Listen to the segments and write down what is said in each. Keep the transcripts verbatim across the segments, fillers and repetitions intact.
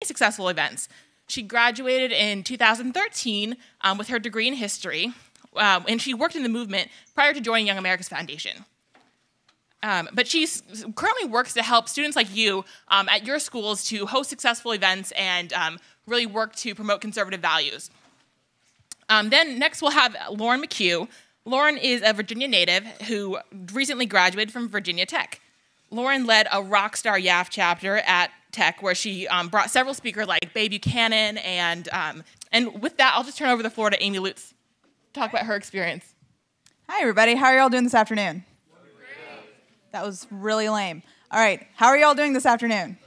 successful events. She graduated in two thousand thirteen um, with her degree in history, um, and she worked in the movement prior to joining Young America's Foundation. Um, but she currently works to help students like you um, at your schools to host successful events and um, really work to promote conservative values. Um, then next we'll have Lauren McHugh. Lauren is a Virginia native who recently graduated from Virginia Tech. Lauren led a Rockstar Y A F chapter at Tech where she um, brought several speakers like Babe Buchanan, and, um, and with that, I'll just turn over the floor to Amy Lutz to talk about her experience. Hi, everybody. How are y'all doing this afternoon? That was really lame. All right, how are y'all doing this afternoon?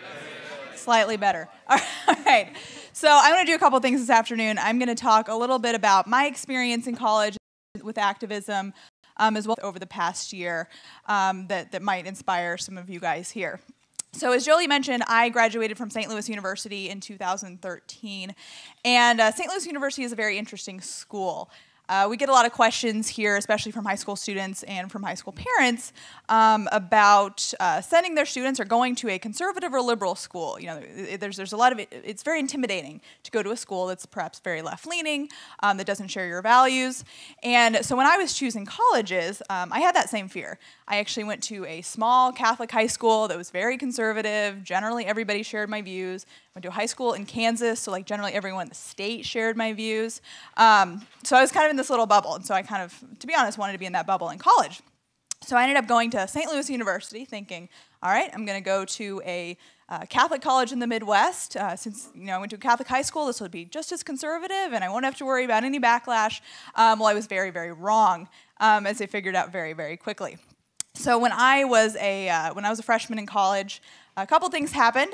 Slightly better. All right, so I'm going to do a couple things this afternoon. I'm going to talk a little bit about my experience in college with activism, um, as well over the past year, um, that, that might inspire some of you guys here. So as Jolie mentioned, I graduated from Saint Louis University in two thousand thirteen, and uh, Saint Louis University is a very interesting school. Uh, we get a lot of questions here, especially from high school students and from high school parents, um, about uh, sending their students or going to a conservative or liberal school. You know, there's there's a lot of it. It's very intimidating to go to a school that's perhaps very left-leaning, um, that doesn't share your values. And so when I was choosing colleges, um, I had that same fear. I actually went to a small Catholic high school that was very conservative. Generally, everybody shared my views. Went to a high school in Kansas, so like generally everyone in the state shared my views. Um, so I was kind of in this little bubble, and so I kind of, to be honest, wanted to be in that bubble in college. So I ended up going to Saint Louis University thinking, all right, I'm going to go to a uh, Catholic college in the Midwest. Uh, since you know I went to a Catholic high school, this would be just as conservative, and I won't have to worry about any backlash. Um, well, I was very, very wrong, um, as I figured out very, very quickly. So when I was a uh, when I was a freshman in college, a couple things happened.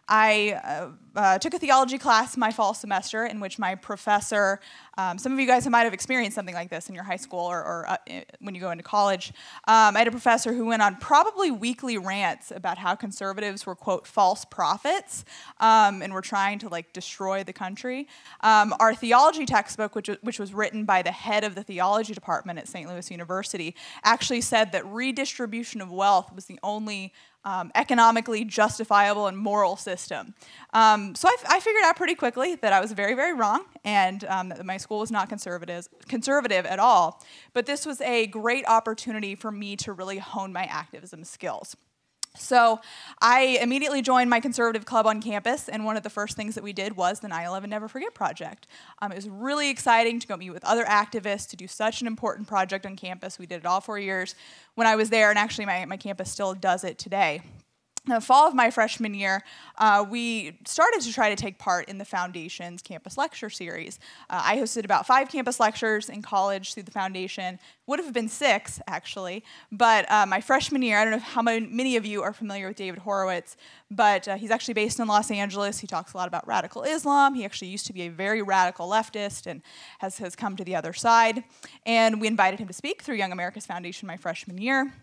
I uh, uh, took a theology class my fall semester in which my professor, um, some of you guys might have experienced something like this in your high school or, or uh, when you go into college. Um, I had a professor who went on probably weekly rants about how conservatives were, quote, false prophets, um, and were trying to like destroy the country. Um, our theology textbook, which, which was written by the head of the theology department at Saint Louis University, actually said that redistribution of wealth was the only Um, economically justifiable and moral system. Um, so I, I figured out pretty quickly that I was very, very wrong, and um, that my school was not conservative, conservative at all. But this was a great opportunity for me to really hone my activism skills. So I immediately joined my conservative club on campus, and one of the first things that we did was the nine eleven Never Forget project. Um, it was really exciting to go meet with other activists, to do such an important project on campus. We did it all four years when I was there, and actually my, my campus still does it today. In the fall of my freshman year, uh, we started to try to take part in the Foundation's campus lecture series. Uh, I hosted about five campus lectures in college through the Foundation. Would have been six, actually, but uh, my freshman year, I don't know how many of you are familiar with David Horowitz, but uh, he's actually based in Los Angeles. He talks a lot about radical Islam. He actually used to be a very radical leftist and has, has come to the other side. And we invited him to speak through Young America's Foundation my freshman year.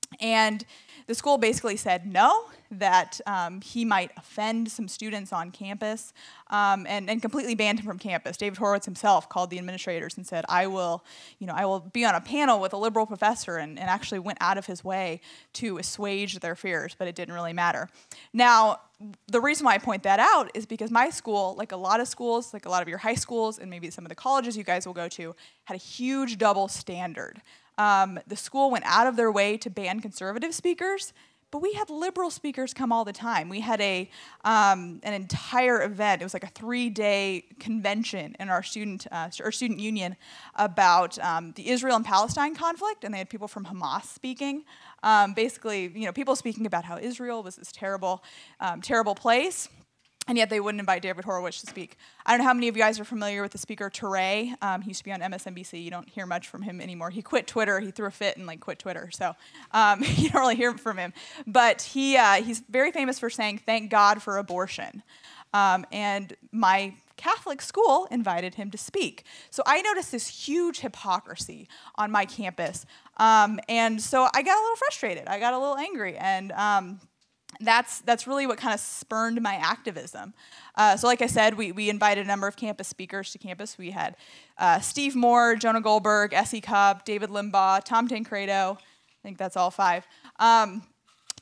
And the school basically said no, that um, he might offend some students on campus, um, and, and completely banned him from campus. David Horowitz himself called the administrators and said, I will, you know, I will be on a panel with a liberal professor, and, and actually went out of his way to assuage their fears, but it didn't really matter. Now, the reason why I point that out is because my school, like a lot of schools, like a lot of your high schools, and maybe some of the colleges you guys will go to, had a huge double standard. Um, the school went out of their way to ban conservative speakers, but we had liberal speakers come all the time. We had a um, an entire event. It was like a three-day convention in our student uh, our student union about um, the Israel and Palestine conflict, and they had people from Hamas speaking. Um, basically, you know, people speaking about how Israel was this terrible, um, terrible place. And yet they wouldn't invite David Horowitz to speak. I don't know how many of you guys are familiar with the speaker Touré. Um, he used to be on M S N B C. You don't hear much from him anymore. He quit Twitter. He threw a fit and like quit Twitter. So um, you don't really hear from him. But he uh, he's very famous for saying, "Thank God for abortion." Um, and my Catholic school invited him to speak. So I noticed this huge hypocrisy on my campus. Um, and so I got a little frustrated. I got a little angry. And um, That's that's really what kind of spurned my activism. Uh, so like I said, we, we invited a number of campus speakers to campus. We had uh, Steve Moore, Jonah Goldberg, Essie Cobb, David Limbaugh, Tom Tancredo. I think that's all five. Um,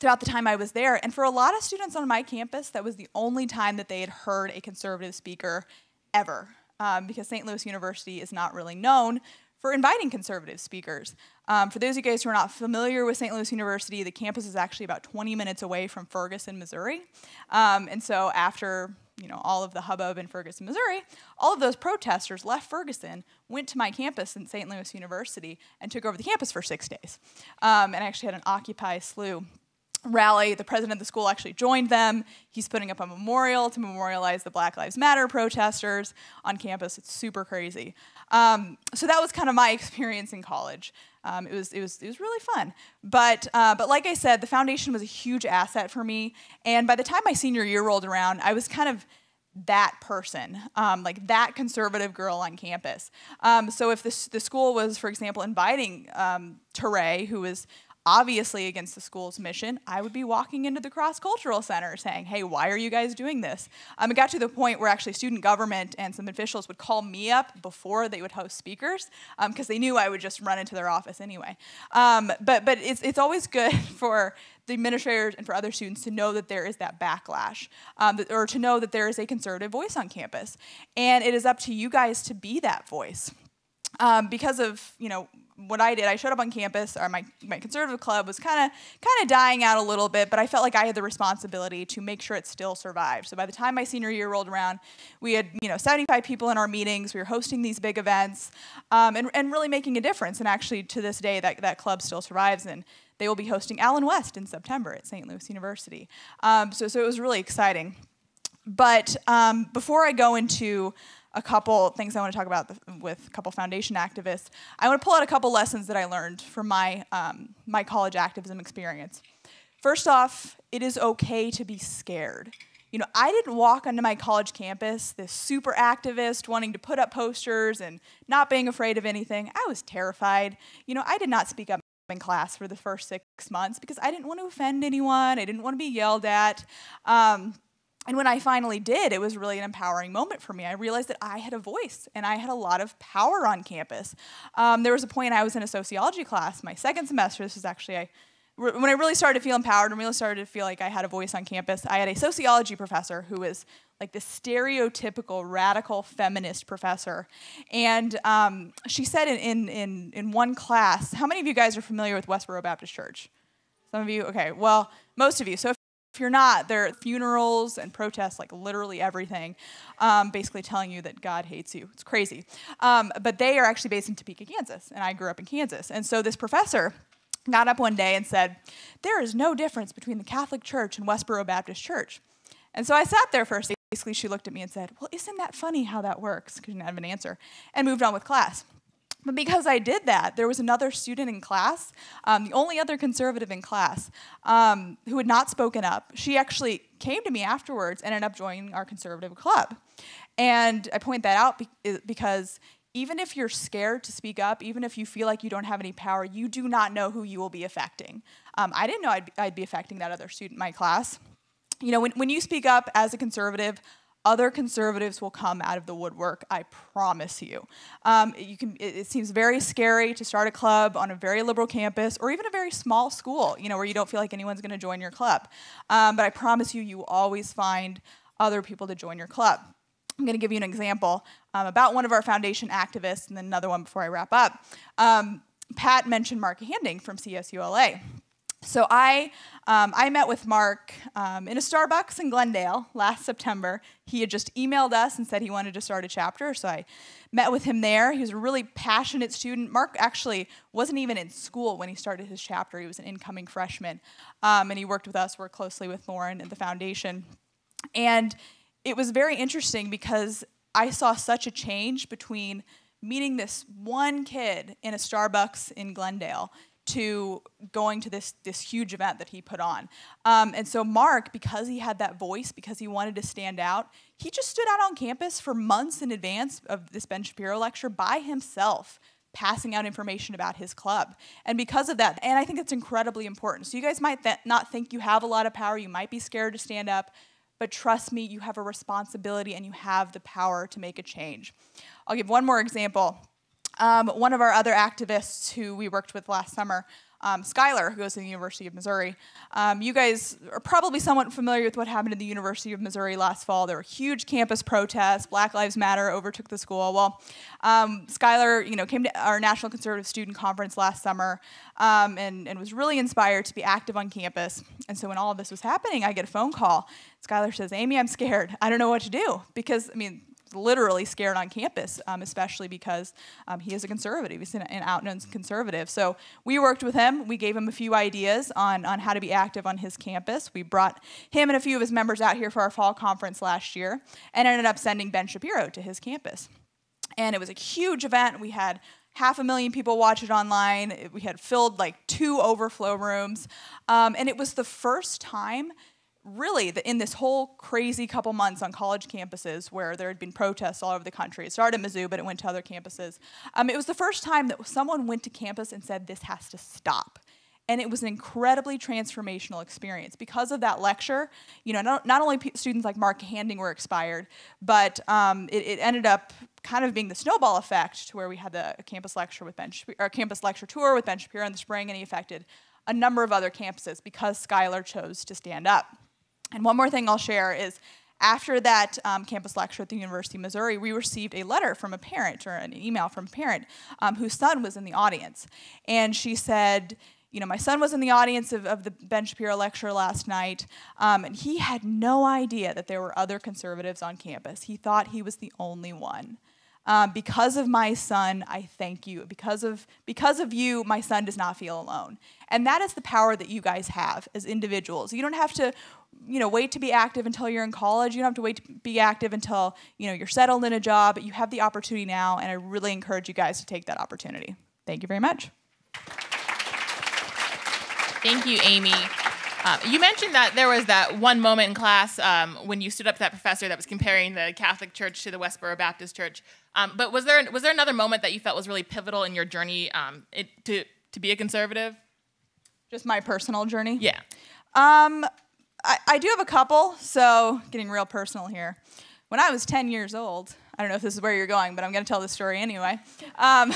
throughout the time I was there. And for a lot of students on my campus, that was the only time that they had heard a conservative speaker ever, um, because Saint Louis University is not really known for inviting conservative speakers. Um, for those of you guys who are not familiar with Saint Louis University, the campus is actually about twenty minutes away from Ferguson, Missouri. Um, and so after you know, all of the hubbub in Ferguson, Missouri, all of those protesters left Ferguson, went to my campus in Saint Louis University, and took over the campus for six days. Um, and I actually had an Occupy S L U rally. The president of the school actually joined them. He's putting up a memorial to memorialize the Black Lives Matter protesters on campus. It's super crazy. Um, so that was kind of my experience in college. Um, it was it was it was really fun. But uh, but like I said, the foundation was a huge asset for me. And by the time my senior year rolled around, I was kind of that person, um, like that conservative girl on campus. Um, so if this, the school was, for example, inviting um, Teray, who was obviously against the school's mission, I would be walking into the cross-cultural center saying, hey, why are you guys doing this? Um, it got to the point where actually student government and some officials would call me up before they would host speakers, because um, they knew I would just run into their office anyway. Um, but but it's, it's always good for the administrators and for other students to know that there is that backlash, um, that, or to know that there is a conservative voice on campus. And it is up to you guys to be that voice. Um, because of, you know, what I did, I showed up on campus, or my, my conservative club was kind of kind of dying out a little bit, but I felt like I had the responsibility to make sure it still survived. So by the time my senior year rolled around, we had, you know, seventy-five people in our meetings, we were hosting these big events, um, and, and really making a difference. And actually, to this day, that, that club still survives, and they will be hosting Allen West in September at Saint Louis University. Um, so, so it was really exciting. But um, before I go into a couple things I want to talk about with a couple foundation activists, I want to pull out a couple lessons that I learned from my, um, my college activism experience. First off, it is okay to be scared. You know, I didn't walk onto my college campus, this super activist wanting to put up posters and not being afraid of anything. I was terrified. You know, I did not speak up in class for the first six months because I didn't want to offend anyone. I didn't want to be yelled at. Um, And when I finally did, it was really an empowering moment for me. I realized that I had a voice and I had a lot of power on campus. Um, there was a point I was in a sociology class, my second semester. This was actually, I, when I really started to feel empowered and really started to feel like I had a voice on campus, I had a sociology professor who was like this stereotypical radical feminist professor. And um, she said in, in, in, in one class, how many of you guys are familiar with Westboro Baptist Church? Some of you? Okay, well, most of you. So if If you're not, there are funerals and protests, like literally everything, um, basically telling you that God hates you. It's crazy. Um, but they are actually based in Topeka, Kansas, and I grew up in Kansas. And so this professor got up one day and said, there is no difference between the Catholic Church and Westboro Baptist Church. And so I sat there first. Basically, she looked at me and said, well, isn't that funny how that works? Because she didn't have an answer, and moved on with class. But because I did that, there was another student in class, um, the only other conservative in class, um, who had not spoken up. She actually came to me afterwards and ended up joining our conservative club. And I point that out be because even if you're scared to speak up, even if you feel like you don't have any power, you do not know who you will be affecting. Um, I didn't know I'd be, I'd be affecting that other student in my class. You know, when, when you speak up as a conservative, other conservatives will come out of the woodwork, I promise you. Um, you can, it, it seems very scary to start a club on a very liberal campus or even a very small school, you know, where you don't feel like anyone's going to join your club. Um, but I promise you, you will always find other people to join your club. I'm going to give you an example um, about one of our foundation activists, and then another one before I wrap up. Um, Pat mentioned Mark Handing from C S U L A. So I, um, I met with Mark um, in a Starbucks in Glendale last September. He had just emailed us and said he wanted to start a chapter, so I met with him there. He was a really passionate student. Mark actually wasn't even in school when he started his chapter. He was an incoming freshman, um, and he worked with us, worked closely with Lauren at the foundation. And it was very interesting because I saw such a change between meeting this one kid in a Starbucks in Glendale to going to this, this huge event that he put on. Um, and so Mark, because he had that voice, because he wanted to stand out, he just stood out on campus for months in advance of this Ben Shapiro lecture by himself, passing out information about his club. And because of that, and I think it's incredibly important. So you guys might th not think you have a lot of power, you might be scared to stand up, but trust me, you have a responsibility and you have the power to make a change. I'll give one more example. Um, one of our other activists who we worked with last summer, Um, Skylar, who goes to the University of Missouri. Um, you guys are probably somewhat familiar with what happened at the University of Missouri last fall. There were huge campus protests. Black Lives Matter overtook the school. Well, um, Skylar, you know, came to our National Conservative Student Conference last summer um, and, and was really inspired to be active on campus. And so when all of this was happening, I get a phone call. Skylar says, Amy, I'm scared. I don't know what to do. Because, I mean, literally scared on campus, um, especially because um, he is a conservative. He's an, an out-and-out conservative. So we worked with him. We gave him a few ideas on, on how to be active on his campus. We brought him and a few of his members out here for our fall conference last year and ended up sending Ben Shapiro to his campus. And it was a huge event. We had half a million people watch it online. We had filled like two overflow rooms. Um, and it was the first time really, the, in this whole crazy couple months on college campuses where there had been protests all over the country. It started at Mizzou, but it went to other campuses. Um, it was the first time that someone went to campus and said, this has to stop. And it was an incredibly transformational experience. Because of that lecture, you know, not, not only p students like Mark Handing were inspired, but um, it, it ended up kind of being the snowball effect to where we had the campus lecture with Ben Shapiro, or campus lecture tour with Ben Shapiro in the spring, and he affected a number of other campuses because Skylar chose to stand up. And one more thing I'll share is after that um, campus lecture at the University of Missouri, we received a letter from a parent, or an email from a parent, um, whose son was in the audience. And she said, you know, my son was in the audience of, of the Ben Shapiro lecture last night, um, and he had no idea that there were other conservatives on campus. He thought he was the only one. Um, because of my son, I thank you. Because of, because of you, my son does not feel alone. And that is the power that you guys have as individuals. You don't have to, you know, wait to be active until you're in college. You don't have to wait to be active until, you know, you're settled in a job. You have the opportunity now, and I really encourage you guys to take that opportunity. Thank you very much. Thank you, Amy. Uh, you mentioned that there was that one moment in class um, when you stood up to that professor that was comparing the Catholic Church to the Westboro Baptist Church. Um, but was there was there another moment that you felt was really pivotal in your journey um, it, to to be a conservative? Just my personal journey? Yeah. Um, I, I do have a couple, so getting real personal here. When I was ten years old, I don't know if this is where you're going, but I'm going to tell this story anyway. Um,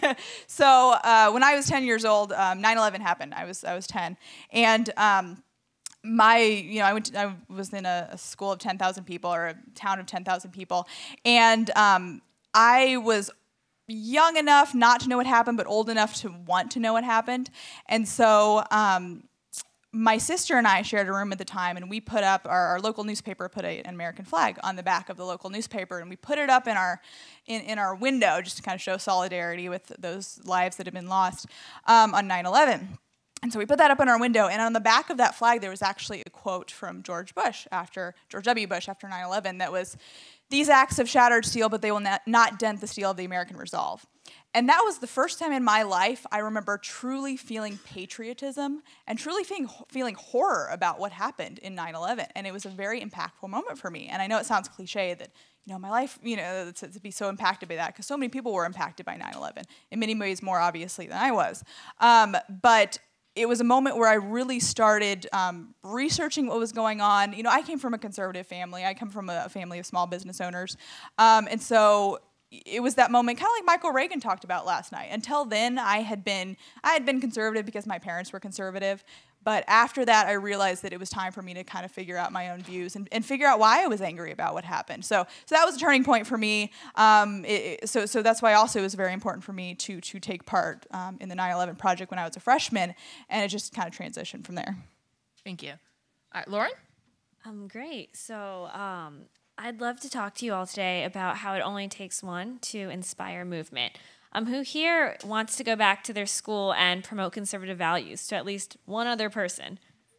so uh, when I was ten years old, um, nine eleven happened. I was I was ten, and um, my you know I went to, I was in a, a school of ten thousand people, or a town of ten thousand people, and um, I was young enough not to know what happened, but old enough to want to know what happened, and so. Um, My sister and I shared a room at the time, and we put up, our, our local newspaper put a, an American flag on the back of the local newspaper, and we put it up in our in, in our window just to kind of show solidarity with those lives that had been lost um, on nine eleven. And so we put that up in our window, and on the back of that flag there was actually a quote from George Bush, after George W. Bush after nine eleven, that was, "These acts have shattered steel, but they will not, not dent the steel of the American resolve." And that was the first time in my life I remember truly feeling patriotism and truly feeling, feeling horror about what happened in nine eleven. And it was a very impactful moment for me. And I know it sounds cliche that, you know, my life, you know, to, to be so impacted by that, because so many people were impacted by nine eleven, in many ways more obviously than I was. Um, but it was a moment where I really started um, researching what was going on. You know, I came from a conservative family. I come from a family of small business owners. Um, and so it was that moment, kind of like Michael Reagan talked about last night. Until then, I had been I had been conservative because my parents were conservative. But after that, I realized that it was time for me to kind of figure out my own views and, and figure out why I was angry about what happened. So, so that was a turning point for me. Um, it, so, so that's why also it was very important for me to to take part um, in the nine eleven Project when I was a freshman, and it just kind of transitioned from there. Thank you. All right, Lauren? Um, great. So um, I'd love to talk to you all today about how it only takes one to inspire movement. Um, who here wants to go back to their school and promote conservative values to at least one other person?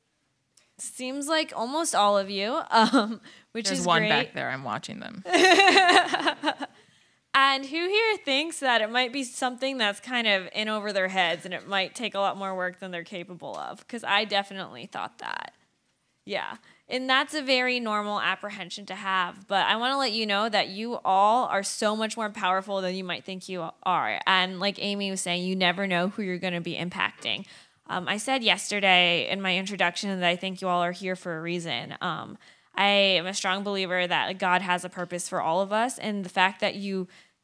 Seems like almost all of you, um, which There's is one great. back there. I'm watching them. And who here thinks that it might be something that's kind of in over their heads and it might take a lot more work than they're capable of? Because I definitely thought that. Yeah. And that's a very normal apprehension to have. But I want to let you know that you all are so much more powerful than you might think you are. And like Amy was saying, you never know who you're going to be impacting. Um, I said yesterday in my introduction that I think you all are here for a reason. Um, I am a strong believer that God has a purpose for all of us. And the fact that you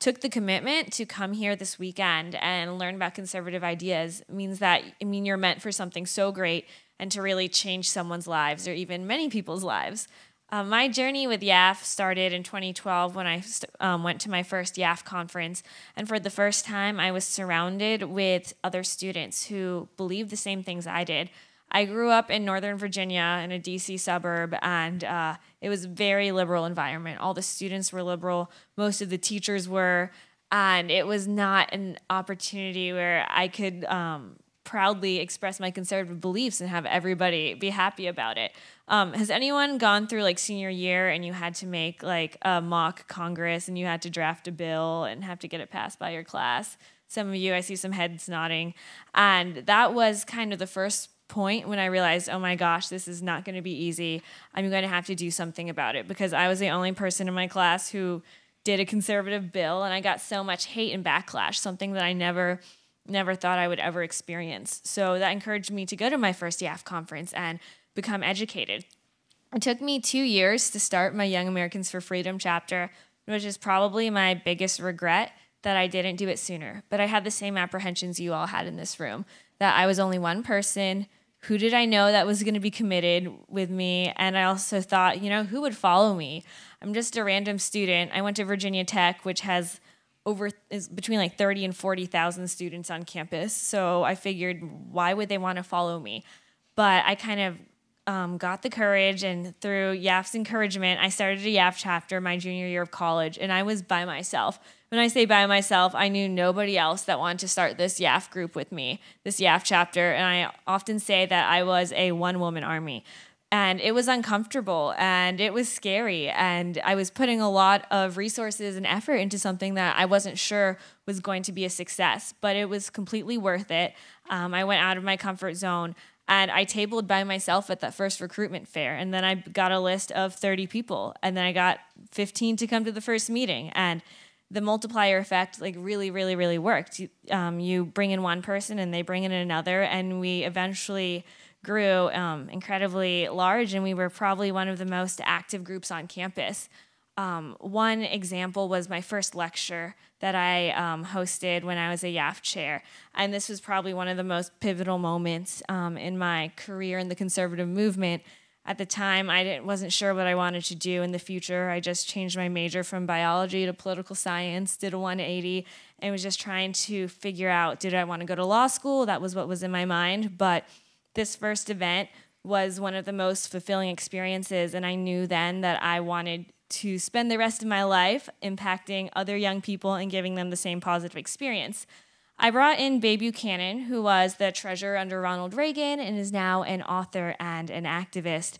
took the commitment to come here this weekend and learn about conservative ideas means that, I mean, you're meant for something so great and to really change someone's lives or even many people's lives. Uh, my journey with Y A F started in twenty twelve when I st- um, went to my first Y A F conference. And for the first time, I was surrounded with other students who believed the same things I did. I grew up in Northern Virginia in a D C suburb, and uh, it was a very liberal environment. All the students were liberal. Most of the teachers were. And it was not an opportunity where I could um, proudly express my conservative beliefs and have everybody be happy about it. Um, has anyone gone through like senior year and you had to make like a mock Congress and you had to draft a bill and have to get it passed by your class? Some of you, I see some heads nodding. And that was kind of the first point when I realized, oh my gosh, this is not going to be easy. I'm going to have to do something about it, because I was the only person in my class who did a conservative bill, and I got so much hate and backlash, something that I never never thought I would ever experience. So that encouraged me to go to my first Y A F conference and become educated. It took me two years to start my Young Americans for Freedom chapter, which is probably my biggest regret that I didn't do it sooner. But I had the same apprehensions you all had in this room, that I was only one person. Who did I know that was going to be committed with me? And I also thought, you know, who would follow me? I'm just a random student. I went to Virginia Tech, which has over is between like thirty and forty thousand students on campus. So I figured, why would they want to follow me? But I kind of um, got the courage, and through Y A F's encouragement, I started a Y A F chapter my junior year of college, and I was by myself. When I say by myself, I knew nobody else that wanted to start this Y A F group with me, this Y A F chapter, and I often say that I was a one-woman army. And it was uncomfortable, and it was scary, and I was putting a lot of resources and effort into something that I wasn't sure was going to be a success, but it was completely worth it. Um, I went out of my comfort zone, and I tabled by myself at that first recruitment fair, and then I got a list of thirty people, and then I got fifteen to come to the first meeting, and the multiplier effect like really, really, really worked. You, um, you bring in one person, and they bring in another, and we eventually grew um, incredibly large, and we were probably one of the most active groups on campus. Um, one example was my first lecture that I um, hosted when I was a Y A F chair, and this was probably one of the most pivotal moments um, in my career in the conservative movement. At the time, I didn't, wasn't sure what I wanted to do in the future. I just changed my major from biology to political science, did a one eighty, and was just trying to figure out, did I want to go to law school? That was what was in my mind, but this first event was one of the most fulfilling experiences, and I knew then that I wanted to spend the rest of my life impacting other young people and giving them the same positive experience. I brought in Babe Buchanan, who was the treasurer under Ronald Reagan and is now an author and an activist.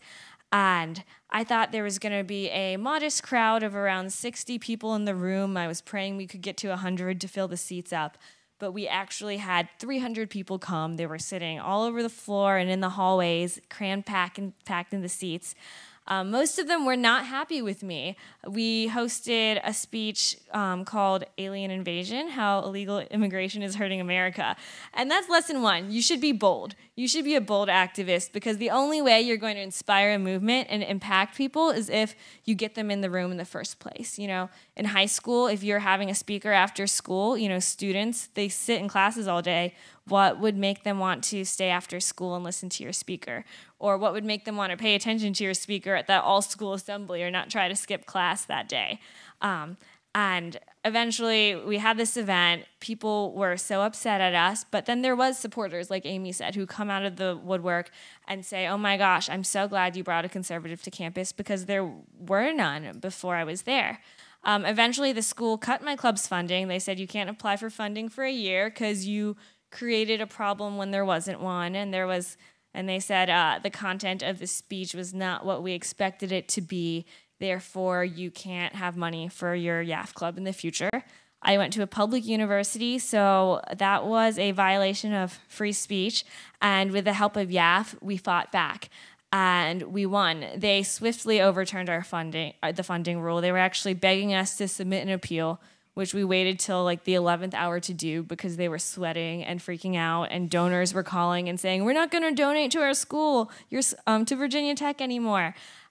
And I thought there was going to be a modest crowd of around sixty people in the room. I was praying we could get to one hundred to fill the seats up. But we actually had three hundred people come. They were sitting all over the floor and in the hallways, crammed packed and packed in the seats. Um, most of them were not happy with me. We hosted a speech um, called Alien Invasion, How Illegal Immigration is Hurting America. And that's lesson one. You should be bold. You should be a bold activist, because the only way you're going to inspire a movement and impact people is if you get them in the room in the first place. You know, in high school, if you're having a speaker after school, you know, students, they sit in classes all day. What would make them want to stay after school and listen to your speaker? Or what would make them want to pay attention to your speaker at that all-school assembly or not try to skip class that day? Um, and eventually, we had this event. People were so upset at us, but then there was supporters, like Amy said, who come out of the woodwork and say, oh my gosh, I'm so glad you brought a conservative to campus, because there were none before I was there. Um, eventually, the school cut my club's funding. They said, you can't apply for funding for a year because you created a problem when there wasn't one, and there was, and they said uh, the content of the speech was not what we expected it to be. Therefore, you can't have money for your Y A F club in the future. I went to a public university, so that was a violation of free speech. And with the help of Y A F, we fought back, and we won. They swiftly overturned our funding, uh, the funding rule. They were actually begging us to submit an appeal, which we waited till like the eleventh hour to do, because they were sweating and freaking out, and donors were calling and saying, we're not going to donate to our school, you're um, to Virginia Tech anymore.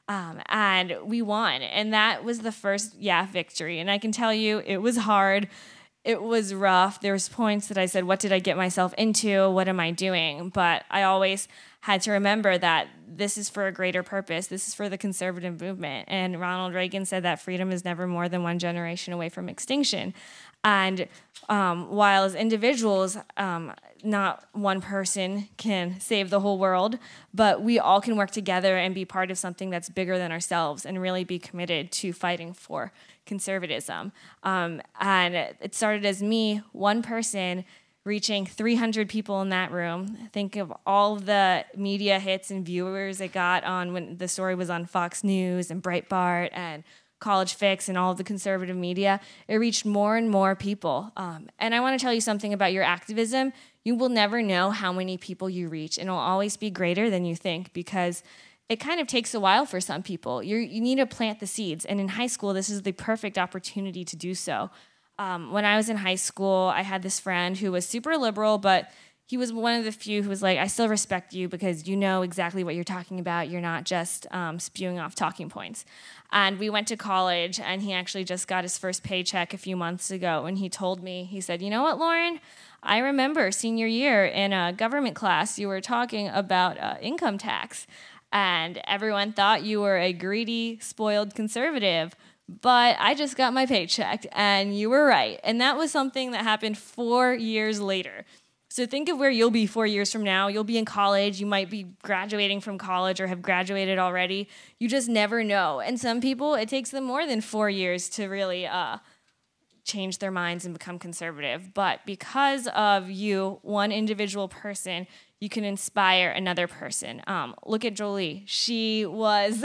Um, and we won. And that was the first Y A F victory. And I can tell you, it was hard. It was rough. There was points that I said, what did I get myself into? What am I doing? But I always had to remember that this is for a greater purpose. This is for the conservative movement. And Ronald Reagan said that freedom is never more than one generation away from extinction. And um, while as individuals, um, not one person can save the whole world, but we all can work together and be part of something that's bigger than ourselves and really be committed to fighting for conservatism. Um, and it started as me, one person, reaching three hundred people in that room. Think of all the media hits and viewers it got on when the story was on Fox News and Breitbart and College Fix and all of the conservative media. It reached more and more people. Um, and I want to tell you something about your activism. You will never know how many people you reach, and it'll always be greater than you think, because it kind of takes a while for some people. You're, you need to plant the seeds, and in high school, this is the perfect opportunity to do so. Um, when I was in high school, I had this friend who was super liberal, but he was one of the few who was like, I still respect you because you know exactly what you're talking about. You're not just um, spewing off talking points. And we went to college, and he actually just got his first paycheck a few months ago, and he told me, he said, you know what, Lauren? I remember senior year in a government class, you were talking about uh, income tax, and everyone thought you were a greedy, spoiled conservative. But I just got my paycheck, and you were right. And that was something that happened four years later. So think of where you'll be four years from now. You'll be in college. You might be graduating from college or have graduated already. You just never know. And some people, it takes them more than four years to really uh, change their minds and become conservative. But because of you, one individual person, you can inspire another person. Um, look at Jolie. She was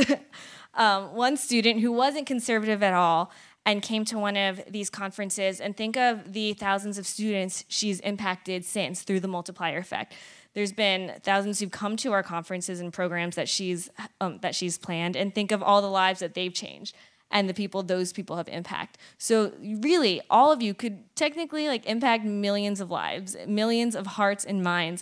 um, one student who wasn't conservative at all and came to one of these conferences, and think of the thousands of students she's impacted since through the multiplier effect. There's been thousands who've come to our conferences and programs that she's um, that she's planned, and think of all the lives that they've changed and the people those people have impacted. So really, all of you could technically like impact millions of lives, millions of hearts and minds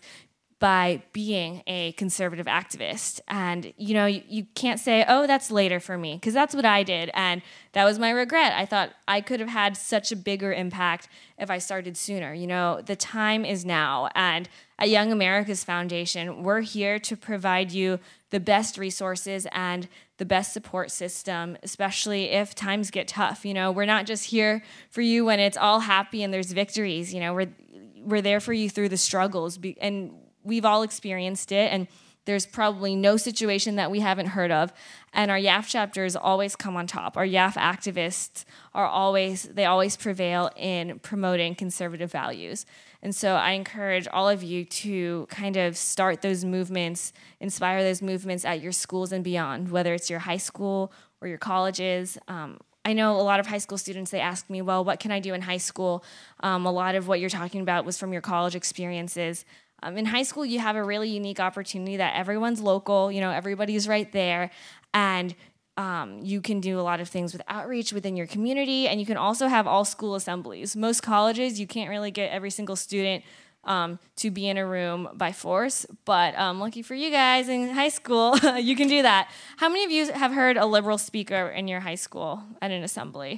by being a conservative activist. And, you know, you, you can't say, oh, that's later for me, because that's what I did, and that was my regret. I thought I could have had such a bigger impact if I started sooner. You know, the time is now, and at Young America's Foundation, we're here to provide you the best resources and the best support system, especially if times get tough. You know, we're not just here for you when it's all happy and there's victories. You know, we're, we're there for you through the struggles, and we've all experienced it, and there's probably no situation that we haven't heard of. And our Y A F chapters always come on top. Our Y A F activists are always, they always prevail in promoting conservative values. And so I encourage all of you to kind of start those movements, inspire those movements at your schools and beyond, whether it's your high school or your colleges. Um, I know a lot of high school students, they ask me, well, what can I do in high school? Um, a lot of what you're talking about was from your college experiences. Um, in high school, you have a really unique opportunity that everyone's local, you know, everybody's right there, and um, you can do a lot of things with outreach within your community, and you can also have all school assemblies. Most colleges, you can't really get every single student um, to be in a room by force, but um, lucky for you guys in high school, you can do that. How many of you have heard a liberal speaker in your high school at an assembly?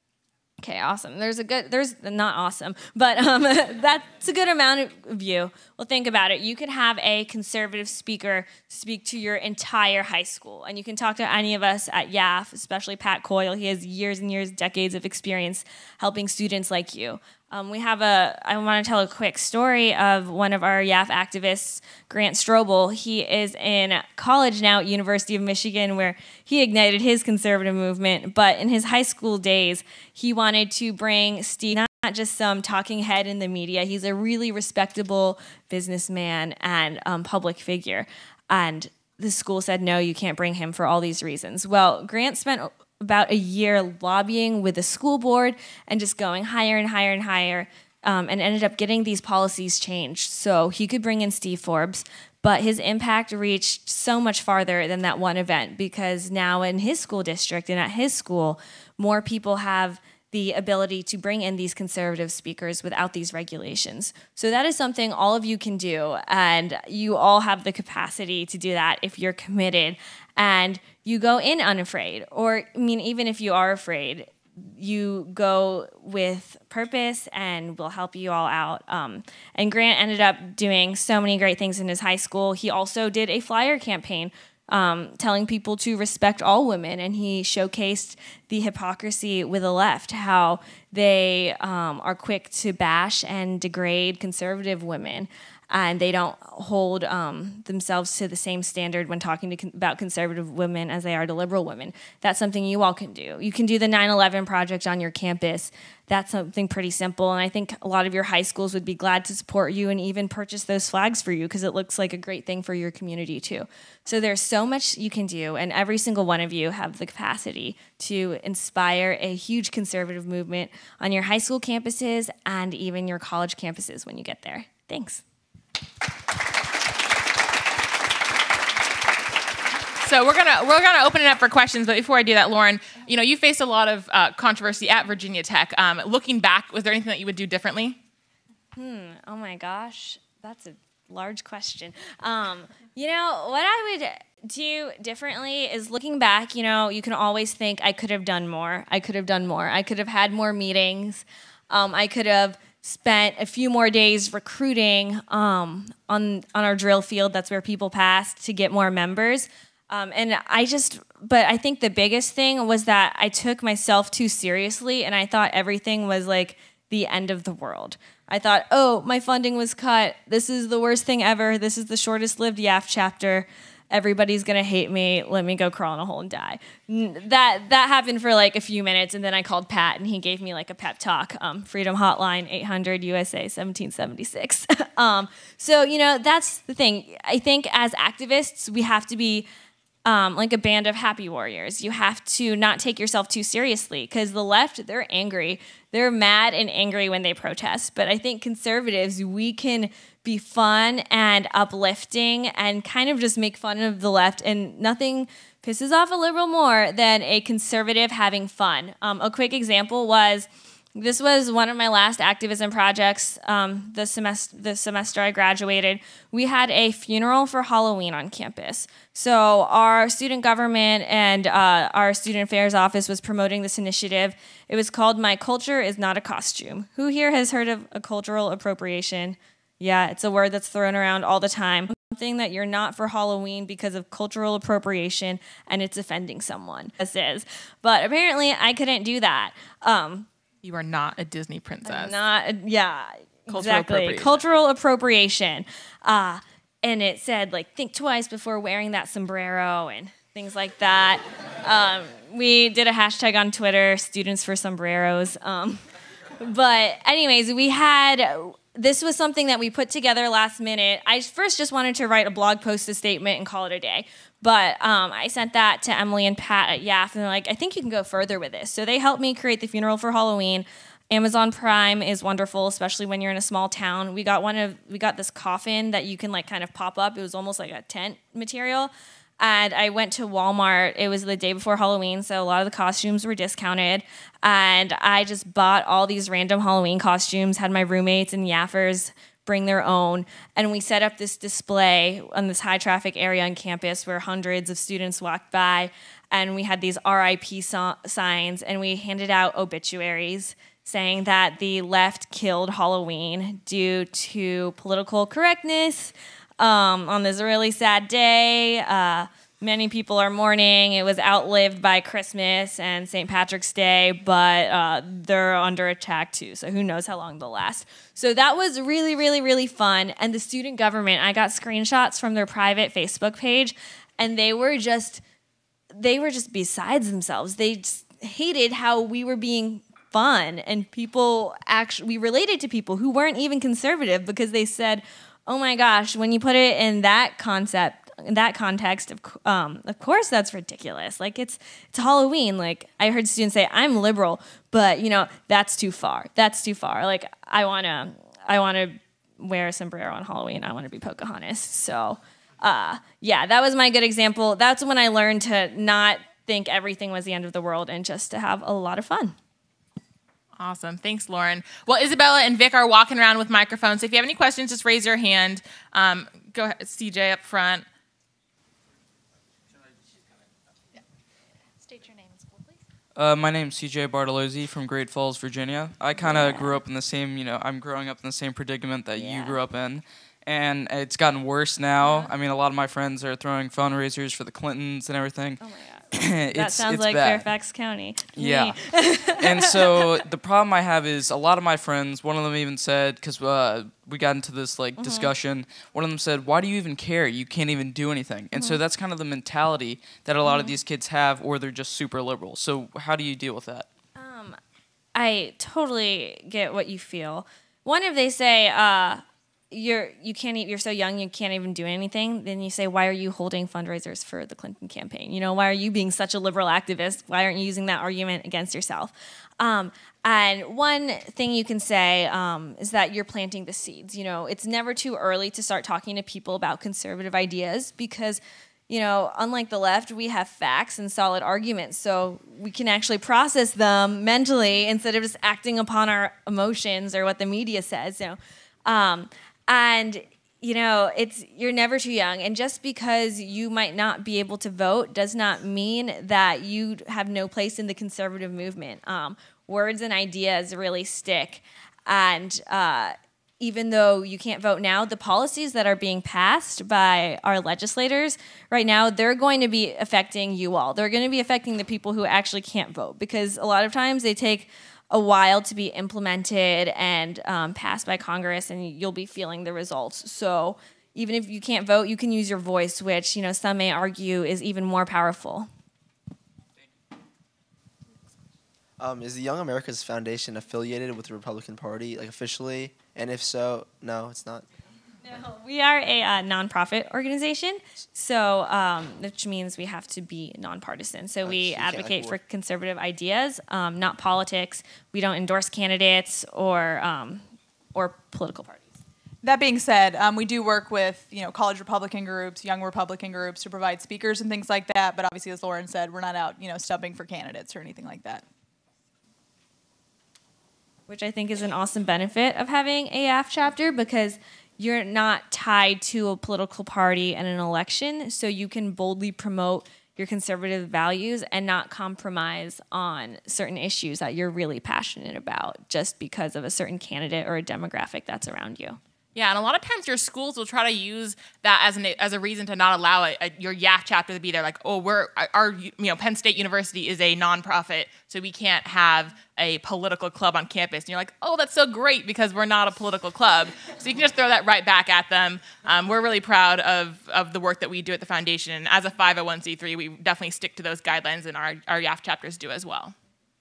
Okay, awesome. There's a good, there's not awesome, but um, that's a good amount of you. Well, think about it. You could have a conservative speaker speak to your entire high school, and you can talk to any of us at Y A F, especially Pat Coyle. He has years and years, decades of experience helping students like you. Um, we have a, I want to tell a quick story of one of our Y A F activists, Grant Strobel. He is in college now at University of Michigan, where he ignited his conservative movement. But in his high school days, he wanted to bring Steve, not just some talking head in the media. He's a really respectable businessman and um, public figure. And the school said, no, you can't bring him for all these reasons. Well, Grant spent about a year lobbying with the school board and just going higher and higher and higher, um, and ended up getting these policies changed so he could bring in Steve Forbes. But his impact reached so much farther than that one event, because now in his school district and at his school, more people have the ability to bring in these conservative speakers without these regulations. So that is something all of you can do, and you all have the capacity to do that if you're committed and you go in unafraid. Or, I mean, even if you are afraid, you go with purpose and we'll help you all out. Um, and Grant ended up doing so many great things in his high school. He also did a flyer campaign um, telling people to respect all women, and he showcased the hypocrisy with the left, how they um, are quick to bash and degrade conservative women, and they don't hold um, themselves to the same standard when talking to con about conservative women as they are to liberal women. That's something you all can do. You can do the nine eleven project on your campus. That's something pretty simple, and I think a lot of your high schools would be glad to support you and even purchase those flags for you because it looks like a great thing for your community too. So there's so much you can do, and every single one of you have the capacity to inspire a huge conservative movement on your high school campuses and even your college campuses when you get there. Thanks. So we're gonna we're gonna open it up for questions, but before I do that, Lauren, you know you faced a lot of uh, controversy at Virginia Tech. Um, looking back, was there anything that you would do differently? Hmm. Oh my gosh, that's a large question. Um, you know what I would do differently is looking back. You know, you can always think I could have done more. I could have done more. I could have had more meetings. Um, I could have spent a few more days recruiting um, on on our drill field. That's where people pass to get more members. Um, and I just, but I think the biggest thing was that I took myself too seriously, and I thought everything was like the end of the world. I thought, oh, my funding was cut. This is the worst thing ever. This is the shortest lived Y A F chapter. Everybody's gonna hate me. Let me go crawl in a hole and die. That that happened for like a few minutes, and then I called Pat, and he gave me like a pep talk. Um, Freedom Hotline, eight hundred U S A seventeen seventy-six. um, so you know that's the thing. I think as activists, we have to be um, like a band of happy warriors. You have to not take yourself too seriously, because the left, they're angry. They're mad and angry when they protest. But I think conservatives, we can be fun and uplifting and kind of just make fun of the left, and nothing pisses off a liberal more than a conservative having fun. Um, a quick example was, this was one of my last activism projects um, the, semester, the semester I graduated. We had a funeral for Halloween on campus. So our student government and uh, our student affairs office was promoting this initiative. It was called My Culture Is Not a Costume. Who here has heard of a cultural appropriation? Yeah, it's a word that's thrown around all the time. Something that you're not for Halloween because of cultural appropriation and it's offending someone. This is. But apparently I couldn't do that. Um, You are not a Disney princess. I'm not, yeah, Cultural exactly. appropriation. Cultural appropriation. Uh, and it said, like, think twice before wearing that sombrero and things like that. Um, we did a hashtag on Twitter, students for sombreros. Um, but anyways, we had, this was something that we put together last minute. I first just wanted to write a blog post, a statement, and call it a day. But um, I sent that to Emily and Pat at Y A F, and they're like, I think you can go further with this. So they helped me create the funeral for Halloween. Amazon Prime is wonderful, especially when you're in a small town. We got one of we got this coffin that you can like kind of pop up. It was almost like a tent material. And I went to Walmart. It was the day before Halloween, so a lot of the costumes were discounted. And I just bought all these random Halloween costumes, had my roommates and yaffers bring their own, and we set up this display on this high traffic area on campus where hundreds of students walked by, and we had these R I P so signs, and we handed out obituaries saying that the left killed Halloween due to political correctness um, on this really sad day. Uh, Many people are mourning. It was outlived by Christmas and Saint Patrick's Day, but uh, they're under attack too, so who knows how long they'll last. So that was really, really, really fun. And the student government, I got screenshots from their private Facebook page, and they were just, they were just besides themselves. They just hated how we were being fun, and people actually, we related to people who weren't even conservative because they said, oh my gosh, when you put it in that concept, in that context, of um, of course that's ridiculous. Like it's it's Halloween. Like I heard students say, I'm liberal, but you know that's too far. That's too far. Like I wanna I wanna wear a sombrero on Halloween. I wanna be Pocahontas. So uh, yeah, that was my good example. That's when I learned to not think everything was the end of the world and just to have a lot of fun. Awesome. Thanks, Lauren. Well, Isabella and Vic are walking around with microphones. So if you have any questions, just raise your hand. Um, go ahead, C J up front. Uh, my name's C J Bartolozzi from Great Falls, Virginia. I kind of Yeah. grew up in the same, you know, I'm growing up in the same predicament that you Yeah. grew up in. And it's gotten worse now. Yeah. I mean, a lot of my friends are throwing fundraisers for the Clintons and everything. Oh my god. it's, That sounds it's like bad. Fairfax County. to Yeah. me. And so the problem I have is a lot of my friends, one of them even said, because uh, we got into this like Mm-hmm. discussion, one of them said, why do you even care? You can't even do anything. And Mm-hmm. so that's kind of the mentality that a lot of these kids have, or they're just super liberal. So how do you deal with that? Um, I totally get what you feel. One, if they say, uh, you're you can't e- you're so young you can't even do anything, then you say, why are you holding fundraisers for the Clinton campaign? You know, why are you being such a liberal activist? Why aren't you using that argument against yourself? Um, and one thing you can say um, is that you're planting the seeds. You know, it's never too early to start talking to people about conservative ideas because, you know, unlike the left, we have facts and solid arguments, so we can actually process them mentally instead of just acting upon our emotions or what the media says. So, um, and you know, it's you're never too young, and just because you might not be able to vote does not mean that you have no place in the conservative movement. Um, words and ideas really stick, and uh, even though you can't vote now, the policies that are being passed by our legislators right now, they're going to be affecting you all. They're going to be affecting the people who actually can't vote, because a lot of times they take a while to be implemented and um, passed by Congress, and you'll be feeling the results. So even if you can't vote, you can use your voice, which, you know, some may argue is even more powerful. Um, is the Young America's Foundation affiliated with the Republican Party, like officially? And if so, no, it's not. No, we are a uh, nonprofit organization, so um, which means we have to be nonpartisan. So Uh, we so you can't, like, advocate for work- conservative ideas, um, not politics. We don't endorse candidates or um, or political parties. That being said, um, we do work with, you know, college Republican groups, young Republican groups to provide speakers and things like that. But obviously, as Lauren said, we're not out, you know, stumping for candidates or anything like that. Which I think is an awesome benefit of having a A F chapter, because you're not tied to a political party and an election, so you can boldly promote your conservative values and not compromise on certain issues that you're really passionate about just because of a certain candidate or a demographic that's around you. Yeah, and a lot of times your schools will try to use that as an as a reason to not allow a, a, your Y A F chapter to be there. Like, oh, we're our you know Penn State University is a nonprofit, so we can't have a political club on campus. And you're like, oh, that's so great because we're not a political club. So you can just throw that right back at them. Um, we're really proud of of the work that we do at the foundation. And as a five oh one c three, we definitely stick to those guidelines, and our our Y A F chapters do as well.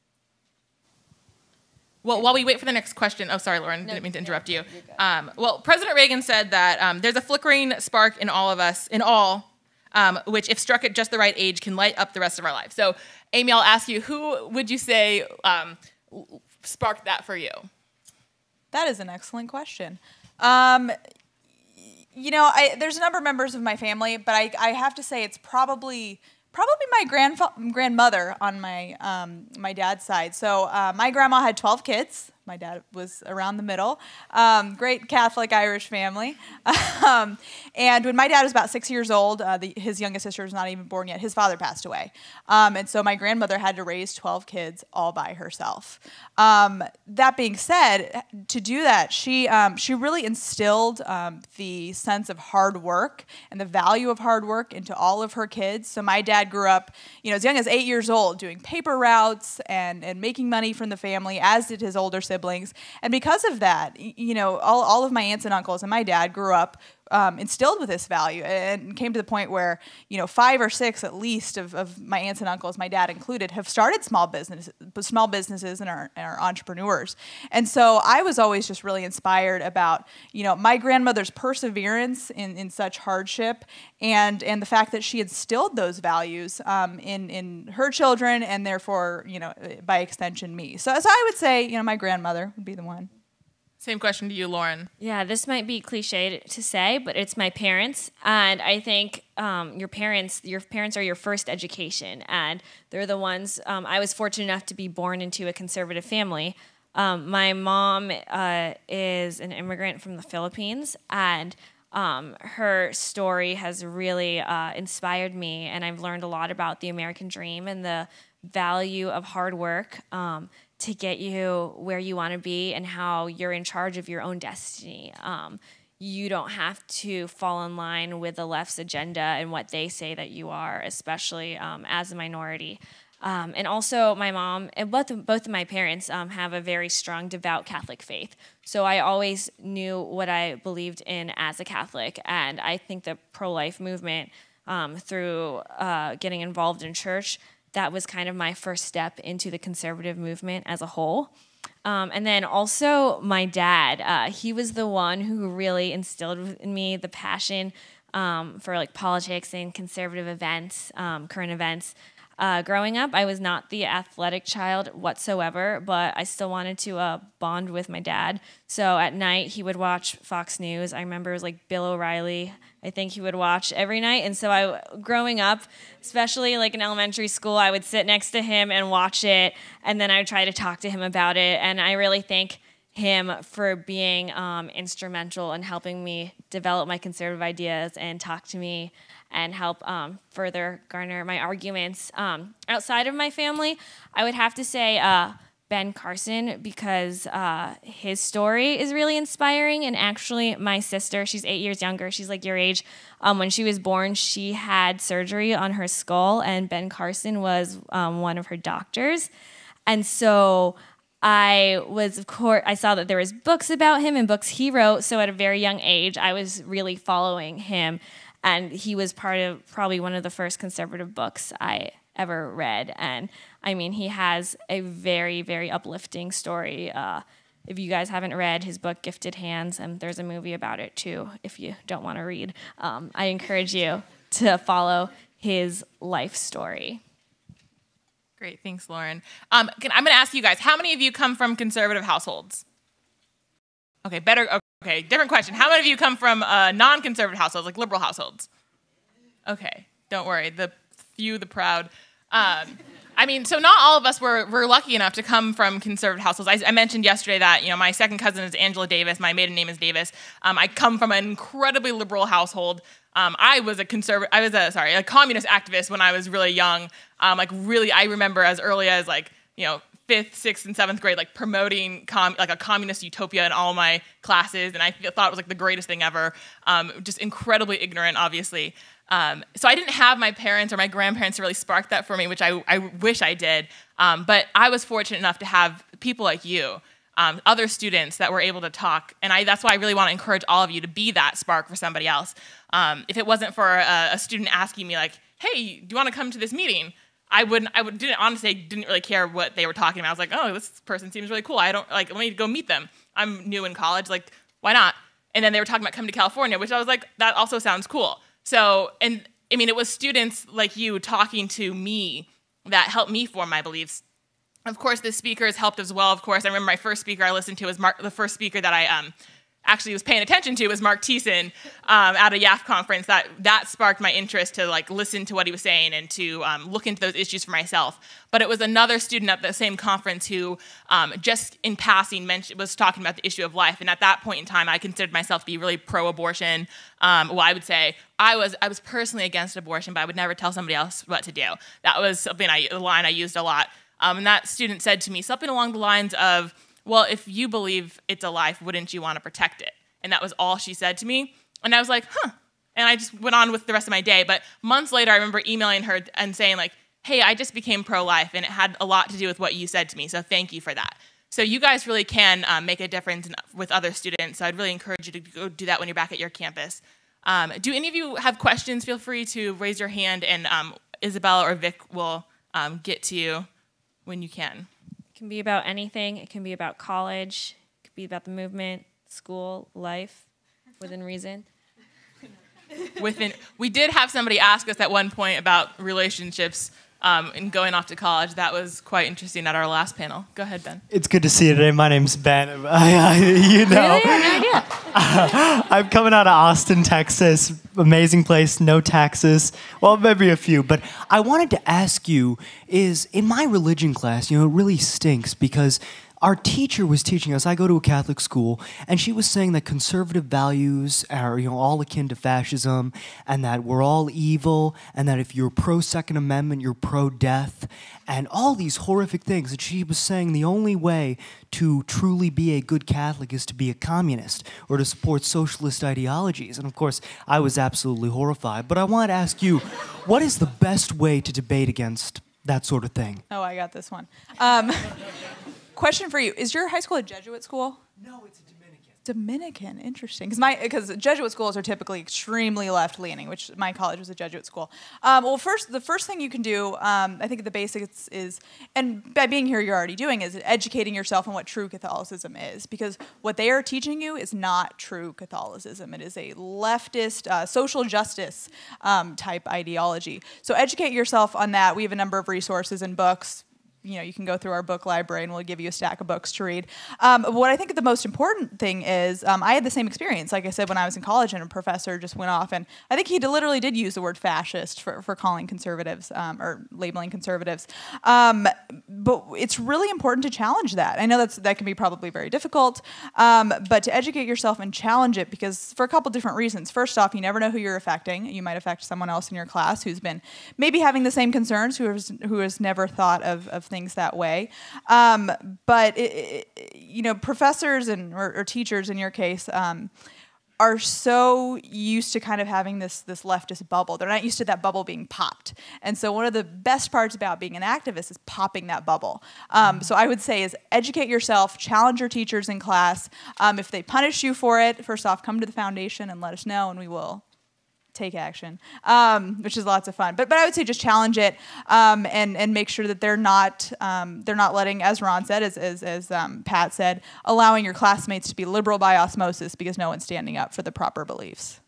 Well, while we wait for the next question, oh, sorry, Lauren, No, didn't mean to no, interrupt you. you're good. Um, well, President Reagan said that um, there's a flickering spark in all of us, in all, um, which, if struck at just the right age, can light up the rest of our lives. So, Amy, I'll ask you, who would you say um, sparked that for you? That is an excellent question. Um, you know, I, there's a number of members of my family, but I, I have to say it's probably probably my grandfa- grandmother on my um, my dad's side. So uh, my grandma had twelve kids. My dad was around the middle. Um, great Catholic Irish family. um, and when my dad was about six years old, uh, the, his youngest sister was not even born yet. His father passed away. Um, and so my grandmother had to raise twelve kids all by herself. Um, that being said, to do that, she, um, she really instilled um, the sense of hard work and the value of hard work into all of her kids. So my dad grew up, you know, as young as eight years old, doing paper routes and, and making money from the family, as did his older siblings. And because of that, you know, all, all of my aunts and uncles and my dad grew up um, instilled with this value, and came to the point where, you know, five or six at least of, of my aunts and uncles, my dad included, have started small business, small businesses and are, are entrepreneurs. And so I was always just really inspired about, you know, my grandmother's perseverance in, in such hardship, and and the fact that she instilled those values um, in in her children, and therefore, you know, by extension, me. So, so I would say, you know, my grandmother would be the one. Same question to you, Lauren. Yeah, this might be cliche to say, but it's my parents, and I think um, your parents, your parents are your first education, and they're the ones. Um, I was fortunate enough to be born into a conservative family. Um, my mom uh, is an immigrant from the Philippines, and um, her story has really uh, inspired me, and I've learned a lot about the American dream and the value of hard work um, to get you where you want to be and how you're in charge of your own destiny. Um, you don't have to fall in line with the left's agenda and what they say that you are, especially um, as a minority. Um, and also, my mom and both of, both of my parents um, have a very strong, devout Catholic faith. So I always knew what I believed in as a Catholic. And I think the pro-life movement, um, through uh, getting involved in church, that was kind of my first step into the conservative movement as a whole. Um, and then also my dad, uh, he was the one who really instilled in me the passion um, for like politics and conservative events, um, current events. Uh, growing up, I was not the athletic child whatsoever, but I still wanted to uh, bond with my dad. So at night, he would watch Fox News. I remember it was like Bill O'Reilly, I think he would watch every night. And so I, growing up, especially like in elementary school, I would sit next to him and watch it, and then I would try to talk to him about it. And I really thank him for being um, instrumental in helping me develop my conservative ideas and talk to me and help um, further garner my arguments. Um, outside of my family, I would have to say uh, Ben Carson, because uh, his story is really inspiring. And actually, my sister, she's eight years younger, she's like your age. Um, when she was born, she had surgery on her skull, and Ben Carson was um, one of her doctors. And so I was, of course, I saw that there was books about him and books he wrote. So at a very young age, I was really following him. And he was part of probably one of the first conservative books I ever read. And I mean, he has a very, very uplifting story. Uh, if you guys haven't read his book, Gifted Hands, and there's a movie about it too, if you don't want to read, um, I encourage you to follow his life story. Great, thanks, Lauren. Um, can, I'm going to ask you guys, how many of you come from conservative households? Okay, better. Okay, different question. How many of you come from uh, non-conservative households, like liberal households? Okay, don't worry. The few, the proud. Um, I mean, so not all of us were, were lucky enough to come from conservative households. I, I mentioned yesterday that, you know, my second cousin is Angela Davis. My maiden name is Davis. Um, I come from an incredibly liberal household. Um, I was a conservative. I was a sorry, a communist activist when I was really young. Um, like really, I remember as early as like you know fifth, sixth, and seventh grade, like promoting com- like a communist utopia in all my classes, and I thought it was like the greatest thing ever. Um, just incredibly ignorant, obviously. Um, so I didn't have my parents or my grandparents to really spark that for me, which I, I wish I did. Um, but I was fortunate enough to have people like you, um, other students that were able to talk, and I, that's why I really want to encourage all of you to be that spark for somebody else. Um, if it wasn't for a, a student asking me like, "Hey, do you want to come to this meeting?" I wouldn't. I would didn't honestly didn't really care what they were talking about. I was like, "Oh, this person seems really cool. I don't like. Let me go meet them. I'm new in college. Like, why not?" And then they were talking about coming to California, which I was like, "That also sounds cool." So, and I mean, it was students like you talking to me that helped me form my beliefs. Of course, the speakers helped as well. Of course, I remember my first speaker I listened to was Mark. The first speaker that I um. actually was paying attention to was Mark Thiessen um, at a Y A F conference. That that sparked my interest to like listen to what he was saying and to um, look into those issues for myself. But it was another student at the same conference who um, just in passing mentioned, was talking about the issue of life. And at that point in time, I considered myself to be really pro-abortion. Um, well, I would say I was I was personally against abortion, but I would never tell somebody else what to do. That was something I, a line I used a lot. Um, and that student said to me something along the lines of, "Well, if you believe it's a life, wouldn't you want to protect it?" And that was all she said to me. And I was like, huh. And I just went on with the rest of my day. But months later, I remember emailing her and saying like, "Hey, I just became pro-life, and it had a lot to do with what you said to me. So thank you for that." So you guys really can um, make a difference in, with other students. So I'd really encourage you to go do that when you're back at your campus. Um, do any of you have questions? Feel free to raise your hand, and um, Isabella or Vic will um, get to you when you can. It can be about anything. It can be about college. It could be about the movement, school, life, within reason. Within, we did have somebody ask us at one point about relationships um, and going off to college. That was quite interesting at our last panel. Go ahead, Ben. It's good to see you today. My name's Ben. I, I, you know, Really? I had no idea. I'm coming out of Austin, Texas. Amazing place, no taxes. Well, maybe a few. But I wanted to ask you is, in my religion class, you know, it really stinks because our teacher was teaching us. I go to a Catholic school, and she was saying that conservative values are, you know, all akin to fascism, and that we're all evil, and that if you're pro Second Amendment, you're pro death, and all these horrific things. And she was saying the only way to truly be a good Catholic is to be a communist or to support socialist ideologies. And of course, I was absolutely horrified. But I want to ask you, what is the best way to debate against that sort of thing? Oh, I got this one. Um, question for you. Is your high school a Jesuit school? No, it's a Dominican. Dominican, interesting. Because my because Jesuit schools are typically extremely left-leaning, which my college was a Jesuit school. Um, well, first, the first thing you can do, um, I think the basics is, and by being here, you're already doing, is educating yourself on what true Catholicism is. Because what they are teaching you is not true Catholicism. It is a leftist, uh, social justice um, type ideology. So educate yourself on that. We have a number of resources and books. You know, you can go through our book library and we'll give you a stack of books to read. Um, what I think the most important thing is, um, I had the same experience, like I said, when I was in college, and a professor just went off, and I think he literally did use the word fascist for, for calling conservatives, um, or labeling conservatives. Um, but it's really important to challenge that. I know that's, that can be probably very difficult, um, but to educate yourself and challenge it, because for a couple different reasons. First off, you never know who you're affecting. You might affect someone else in your class who's been maybe having the same concerns, who has, who has never thought of, of things that way. Um, but, it, it, you know, professors and or, or teachers in your case um, are so used to kind of having this, this leftist bubble. They're not used to that bubble being popped. And so one of the best parts about being an activist is popping that bubble. Um, so I would say is educate yourself, challenge your teachers in class. Um, if they punish you for it, first off, come to the foundation and let us know, and we will take action, um, which is lots of fun. But but I would say just challenge it um, and and make sure that they're not um, they're not letting, as Ron said, as as, as um, Pat said, allowing your classmates to be liberal by osmosis because no one's standing up for the proper beliefs.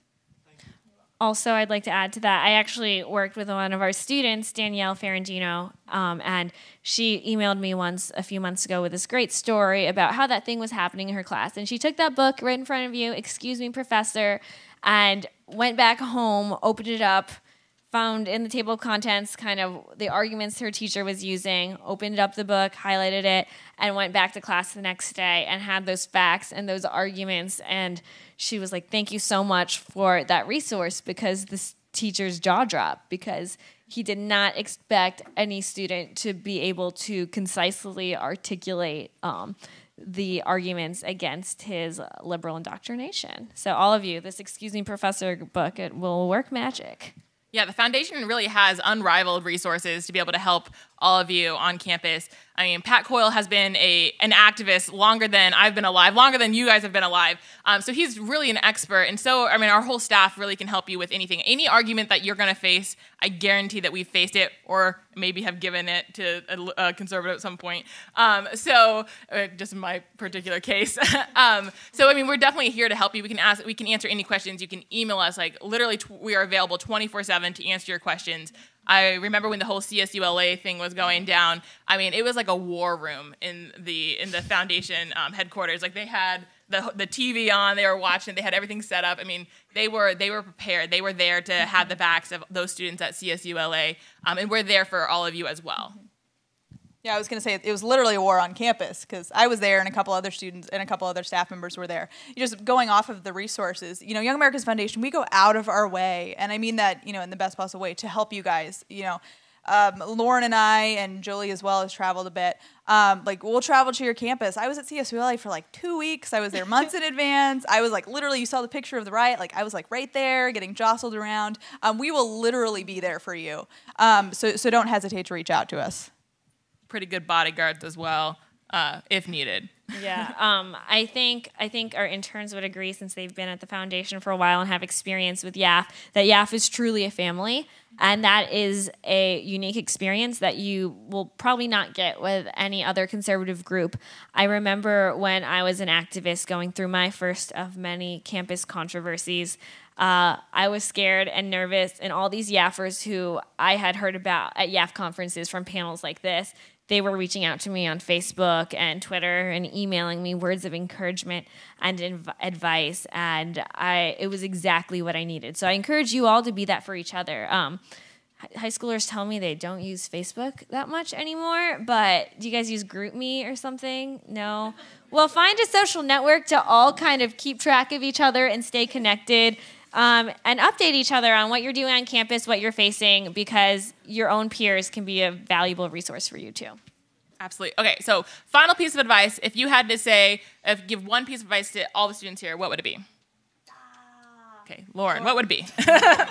Also, I'd like to add to that, I actually worked with one of our students, Danielle Ferrandino, um, and she emailed me once a few months ago with this great story about how that thing was happening in her class. And she took that book right in front of you, "Excuse me, Professor," and went back home, opened it up, found in the table of contents kind of the arguments her teacher was using, opened up the book, highlighted it, and went back to class the next day and had those facts and those arguments. And she was like, thank you so much for that resource, because this teacher's jaw dropped, because he did not expect any student to be able to concisely articulate um, the arguments against his liberal indoctrination. So all of you, this Excuse Me, Professor book, it will work magic. Yeah, the foundation really has unrivaled resources to be able to help all of you on campus. I mean, Pat Coyle has been a an activist longer than I've been alive, longer than you guys have been alive. Um, so he's really an expert. And so, I mean, our whole staff really can help you with anything. Any argument that you're going to face, I guarantee that we've faced it or maybe have given it to a, a conservative at some point. Um, so, uh, just in my particular case. um, so, I mean, we're definitely here to help you. We can ask, we can answer any questions. You can email us. Like, literally, t- we are available twenty-four seven to answer your questions. I remember when the whole C S U L A thing was going down. I mean, it was like a war room in the in the foundation um, headquarters. Like, they had the the T V on, they were watching, they had everything set up. I mean, they were they were prepared. They were there to have the backs of those students at C S U L A, um, and we're there for all of you as well. Yeah, I was going to say it was literally a war on campus, because I was there and a couple other students and a couple other staff members were there. Just going off of the resources, you know, Young America's Foundation, we go out of our way, and I mean that, you know, in the best possible way, to help you guys. You know, um, Lauren and I and Jolie as well has traveled a bit. Um, like, we'll travel to your campus. I was at C S U L A for like two weeks. I was there months in advance. I was like, literally, you saw the picture of the riot. Like, I was like right there, getting jostled around. Um, we will literally be there for you. Um, so so don't hesitate to reach out to us. Pretty good bodyguards as well, uh, if needed. Yeah, um, I think I think our interns would agree, since they've been at the foundation for a while and have experience with Y A F, that Y A F is truly a family, and that is a unique experience that you will probably not get with any other conservative group. I remember when I was an activist going through my first of many campus controversies, uh, I was scared and nervous, and all these YAFers who I had heard about at Y A F conferences from panels like this, they were reaching out to me on Facebook and Twitter and emailing me words of encouragement and inv- advice, and I it was exactly what I needed. So I encourage you all to be that for each other. Um, high schoolers tell me they don't use Facebook that much anymore, but do you guys use GroupMe or something? No? Well, find a social network to all kind of keep track of each other and stay connected, um, and update each other on what you're doing on campus, what you're facing, because your own peers can be a valuable resource for you too. Absolutely. Okay, so final piece of advice. If you had to say, if give one piece of advice to all the students here, what would it be? Okay, Lauren, what would it be? Okay,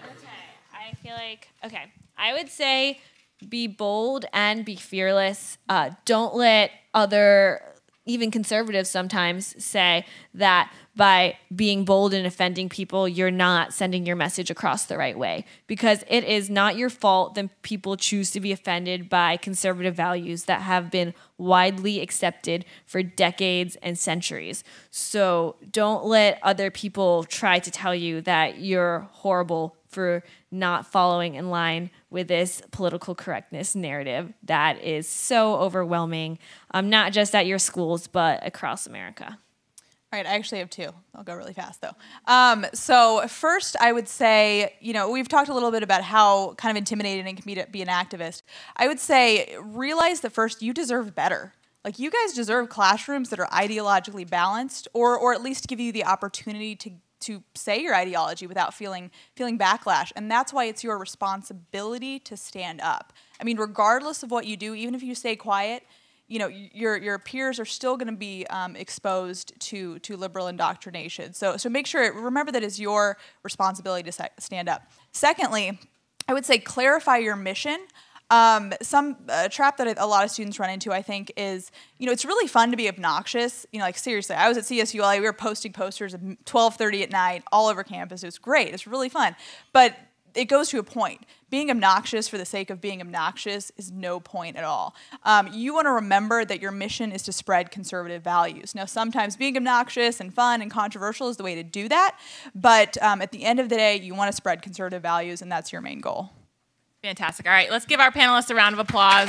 I feel like, okay, I would say be bold and be fearless. Uh, don't let other, even conservatives sometimes, say that by being bold and offending people, you're not sending your message across the right way. Because it is not your fault that people choose to be offended by conservative values that have been widely accepted for decades and centuries. So don't let other people try to tell you that you're horrible for not following in line with this political correctness narrative that is so overwhelming, um, not just at your schools, but across America. All right, I actually have two. I'll go really fast, though. Um, so first, I would say, you know, we've talked a little bit about how kind of intimidating it can be to be an activist. I would say realize that first, you deserve better. Like, you guys deserve classrooms that are ideologically balanced, or or at least give you the opportunity to to say your ideology without feeling feeling backlash. And that's why it's your responsibility to stand up. I mean, regardless of what you do, even if you stay quiet, you know, your your peers are still going to be um, exposed to to liberal indoctrination. So so make sure, remember that it's your responsibility to stand up. Secondly, I would say clarify your mission. Um, some uh, trap that a lot of students run into, I think, is, you know, it's really fun to be obnoxious. You know, like, seriously, I was at C S U L A, we were posting posters at twelve thirty at night all over campus. It was great. It's really fun. But it goes to a point. Being obnoxious for the sake of being obnoxious is no point at all. Um, you want to remember that your mission is to spread conservative values. Now, sometimes being obnoxious and fun and controversial is the way to do that, but um, at the end of the day, you want to spread conservative values, and that's your main goal. Fantastic. All right, let's give our panelists a round of applause.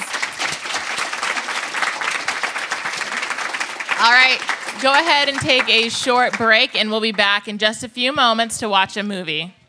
All right, go ahead and take a short break, and we'll be back in just a few moments to watch a movie.